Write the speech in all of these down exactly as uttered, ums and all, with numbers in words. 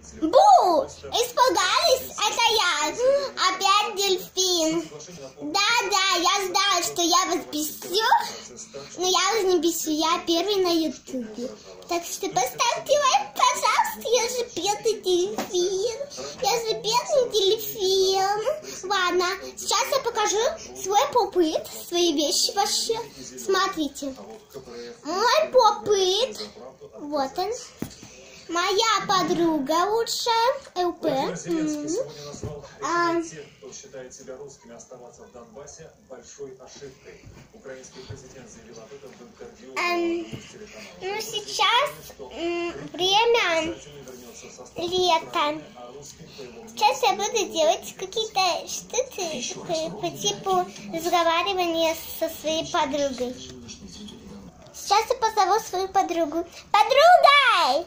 Бу! Испугались? Это я. Опять дельфин. Да-да, я знала, что я вас бесю. Но я вас не бесю, я первый на ютубе. Так что поставьте лайк, пожалуйста. Я же бедный дельфин. Я же бедный дельфин. Ладно, сейчас я покажу свой попыт, свои вещи вообще. Смотрите. Мой попыт. Вот он. Моя подруга лучшая, ЛП. Mm-hmm. А... считает себя русскими, оставаться в Донбассе большой ошибкой. Украинский президент заявил об этом в интервью. Um, ну, сейчас um, время лета. Сейчас я буду делать какие-то штуки по, по типу разговаривания со своей подругой. Сейчас я позову свою подругу. Подруга!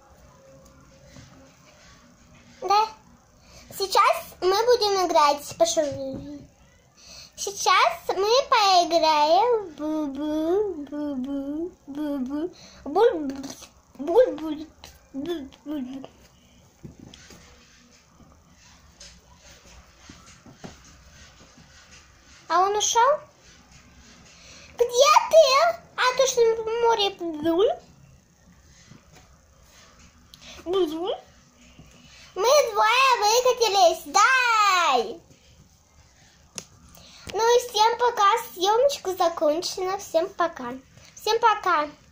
Да. Сейчас мы будем играть. Пошел. Сейчас мы поиграем. Бу-бу, бу-бу, бу-бу. Буль-буль. Буль-буль. А он ушел? Где ты? А точно в море. Буль. Буль-буль. Мы двое выкатились. Дай! Ну и всем пока. Съемочка закончена. Всем пока. Всем пока.